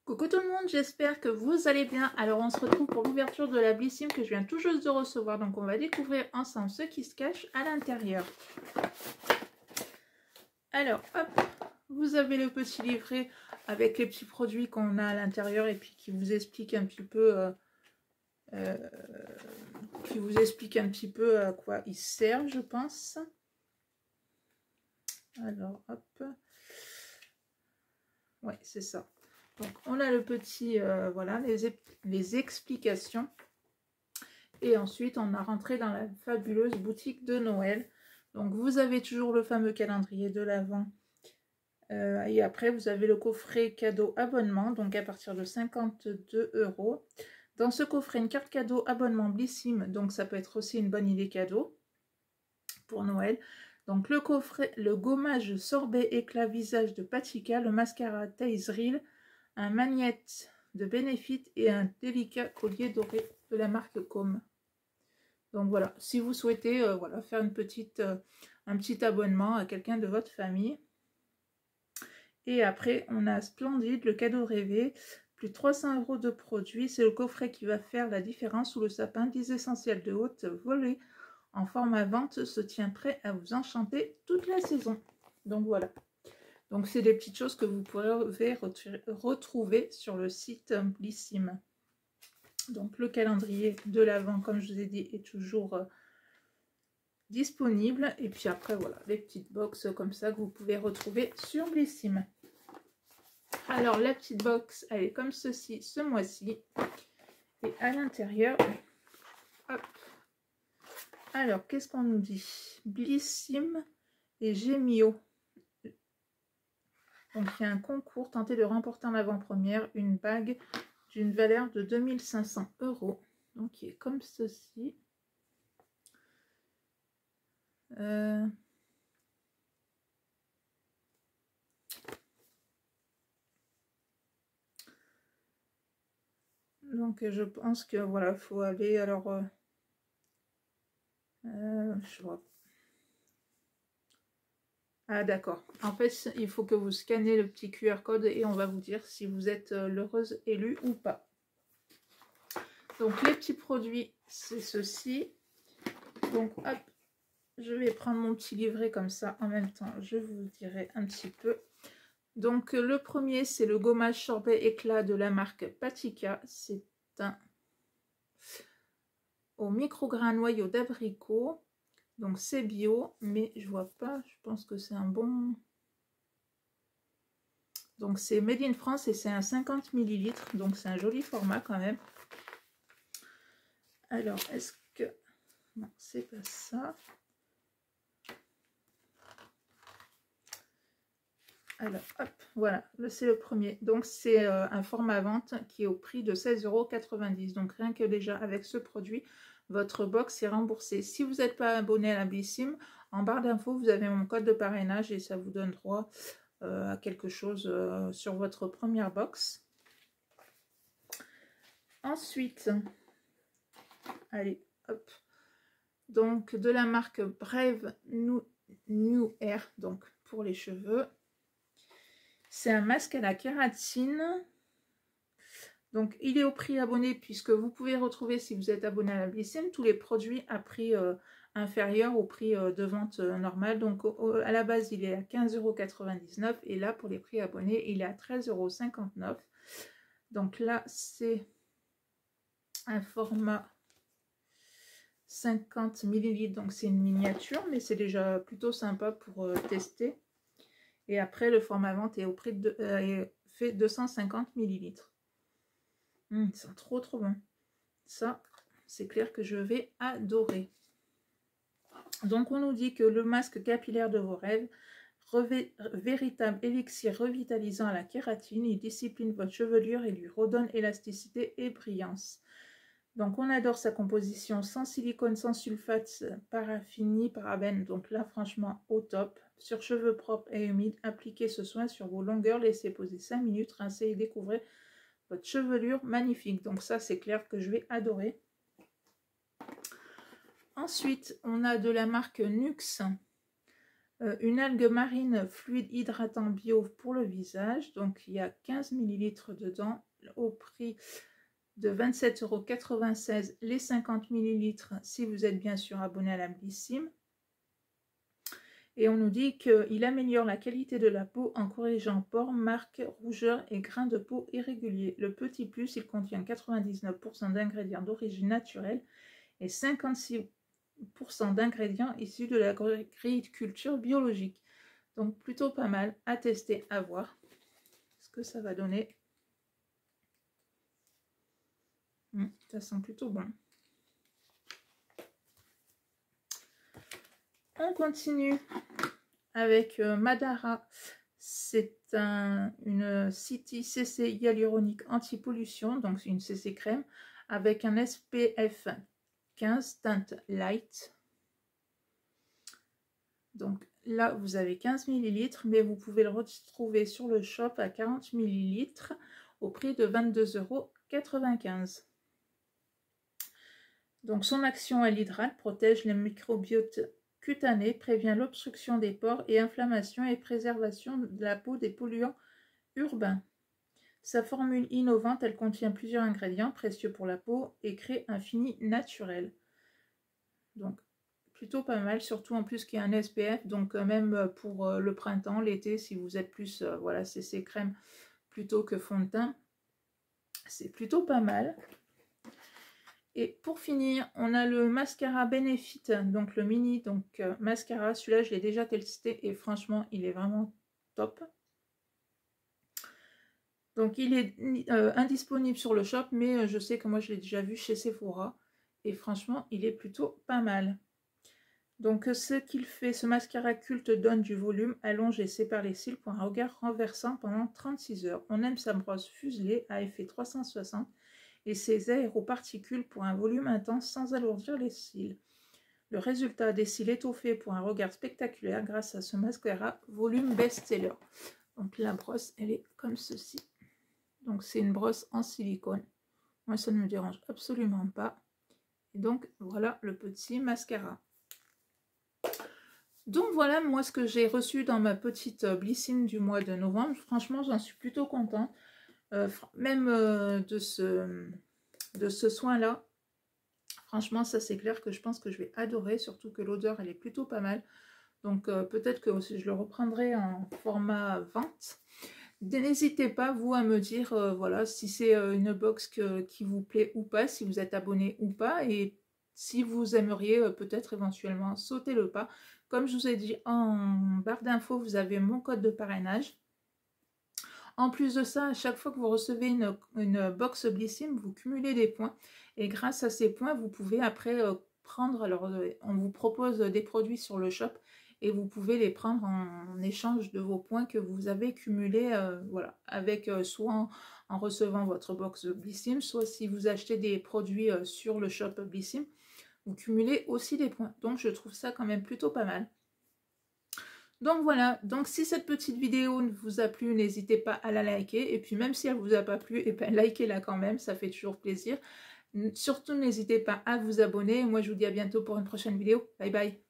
Coucou tout le monde, j'espère que vous allez bien. Alors on se retrouve pour l'ouverture de la Blissim que je viens tout juste de recevoir. Donc on va découvrir ensemble ce qui se cache à l'intérieur. Alors hop, vous avez le petit livret avec les petits produits qu'on a à l'intérieur et puis qui vous explique un petit peu à quoi ils servent, je pense. Alors hop, ouais c'est ça. Donc on a le petit, voilà, les explications. Et ensuite, on a rentré dans la fabuleuse boutique de Noël. Donc vous avez toujours le fameux calendrier de l'Avent. Et après, vous avez le coffret cadeau abonnement, donc à partir de 52 €. Dans ce coffret, une carte cadeau abonnement Blissim, donc ça peut être aussi une bonne idée cadeau pour Noël. Donc le coffret, le gommage sorbet éclat visage de Patika, le mascara Tazereal, un magnette de Benefit et un délicat collier doré de la marque Com. Donc voilà, si vous souhaitez voilà, faire un petit abonnement à quelqu'un de votre famille. Et après, on a Splendide, le cadeau rêvé, plus de 300 € de produits. C'est le coffret qui va faire la différence sous le sapin. 10 essentiels de haute volée en format vente se tient prêt à vous enchanter toute la saison. Donc voilà. Donc c'est des petites choses que vous pourrez retrouver sur le site Blissim. Donc le calendrier de l'Avent, comme je vous ai dit, est toujours disponible. Et puis après, voilà, les petites box comme ça que vous pouvez retrouver sur Blissim. Alors la petite box, elle est comme ceci ce mois-ci. Et à l'intérieur, hop. Alors, qu'est-ce qu'on nous dit? Blissim et Gemio. Donc il y a un concours, tentez de remporter en avant-première une bague d'une valeur de 2500 €. Donc il est comme ceci. Donc je pense que voilà, faut aller alors je vois. Ah d'accord. En fait, il faut que vous scannez le petit QR code et on va vous dire si vous êtes l'heureuse élue ou pas. Donc les petits produits, c'est ceci. Donc hop, je vais prendre mon petit livret comme ça en même temps. Je vous dirai un petit peu. Donc le premier, c'est le gommage sorbet éclat de la marque Patika. C'est un au micrograin noyau d'abricot. Donc c'est bio, mais je vois pas, je pense que c'est un bon... Donc c'est Made in France et c'est un 50 ml, donc c'est un joli format quand même. Alors, est-ce que... Non, c'est pas ça. Alors, hop, voilà, c'est le premier. Donc c'est un format vente qui est au prix de 16,90 €. Donc rien que déjà avec ce produit, votre box est remboursée. Si vous n'êtes pas abonné à la Blissim, en barre d'infos, vous avez mon code de parrainage et ça vous donne droit à quelque chose sur votre première box. Ensuite, allez, hop. Donc de la marque Brave New Air, donc pour les cheveux. C'est un masque à la kératine. Donc, il est au prix abonné puisque vous pouvez retrouver, si vous êtes abonné à la Blissim, tous les produits à prix inférieur au prix de vente normal. Donc, à la base, il est à 15,99 € et là, pour les prix abonnés, il est à 13,59 €. Donc là, c'est un format 50 ml. Donc, c'est une miniature, mais c'est déjà plutôt sympa pour tester. Et après, le format vente est au prix de fait 250 ml. C'est trop bon. Ça, c'est clair que je vais adorer. Donc, on nous dit que le masque capillaire de vos rêves, véritable élixir revitalisant à la kératine, il discipline votre chevelure et lui redonne élasticité et brillance. Donc, on adore sa composition sans silicone, sans sulfate, paraffine ni parabène. Donc là, franchement, au top. Sur cheveux propres et humides, appliquez ce soin sur vos longueurs, laissez poser 5 minutes, rincez et découvrez votre chevelure magnifique. Donc ça, c'est clair que je vais adorer. Ensuite, on a de la marque Nuxe Une algue marine fluide hydratant bio pour le visage. Donc il y a 15 ml dedans au prix de 27,96 € les 50 ml si vous êtes bien sûr abonné à la Blissim. Et on nous dit qu'il améliore la qualité de la peau en corrigeant pores, marques, rougeurs et grains de peau irréguliers. Le petit plus, il contient 99% d'ingrédients d'origine naturelle et 56% d'ingrédients issus de l'agriculture biologique. Donc plutôt pas mal à tester, à voir ce que ça va donner. Ça sent plutôt bon. On continue avec Madara. C'est une City CC hyaluronique anti-pollution, donc une CC crème avec un SPF 15 teinte light. Donc là, vous avez 15 ml, mais vous pouvez le retrouver sur le shop à 40 ml au prix de 22,95 €. Donc son action, elle hydrate, protège les microbiotes cutanés, prévient l'obstruction des pores et inflammation et préservation de la peau des polluants urbains. Sa formule innovante, elle contient plusieurs ingrédients précieux pour la peau et crée un fini naturel. Donc plutôt pas mal, surtout en plus qu'il y a un SPF, donc même pour le printemps, l'été, si vous êtes plus, voilà, CC crème plutôt que fond de teint, c'est plutôt pas mal. Et pour finir, on a le mascara Benefit, donc le mini mascara. Celui-là, je l'ai déjà testé et franchement, il est vraiment top. Donc, il est indisponible sur le shop, mais je sais que moi, je l'ai déjà vu chez Sephora. Et franchement, il est plutôt pas mal. Donc, ce qu'il fait, ce mascara culte donne du volume, allonge et sépare les cils pour un regard renversant pendant 36 heures. On aime sa brosse fuselée à effet 360. Et ses aéroparticules pour un volume intense sans alourdir les cils. Le résultat des cils étoffés pour un regard spectaculaire grâce à ce mascara volume best-seller. Donc la brosse, elle est comme ceci. Donc c'est une brosse en silicone. Moi, ça ne me dérange absolument pas. Et donc voilà le petit mascara. Donc voilà moi ce que j'ai reçu dans ma petite Blissim du mois de novembre. Franchement, j'en suis plutôt contente. Même de ce soin-là, franchement, ça c'est clair que je pense que je vais adorer, surtout que l'odeur, elle est plutôt pas mal. Donc peut-être que je le reprendrai en format vente. N'hésitez pas, vous, à me dire, voilà, si c'est une box qui vous plaît ou pas, si vous êtes abonné ou pas, et si vous aimeriez peut-être éventuellement sauter le pas. Comme je vous ai dit en barre d'infos, vous avez mon code de parrainage. En plus de ça, à chaque fois que vous recevez une box Blissim, vous cumulez des points. Et grâce à ces points, vous pouvez après prendre, alors on vous propose des produits sur le shop et vous pouvez les prendre en échange de vos points que vous avez cumulés, voilà, avec soit en recevant votre box Blissim, soit si vous achetez des produits sur le shop Blissim, vous cumulez aussi des points. Donc je trouve ça quand même plutôt pas mal. Donc voilà, donc si cette petite vidéo vous a plu, n'hésitez pas à la liker. Et puis même si elle ne vous a pas plu, et ben likez-la quand même, ça fait toujours plaisir. Surtout n'hésitez pas à vous abonner. Moi je vous dis à bientôt pour une prochaine vidéo. Bye bye.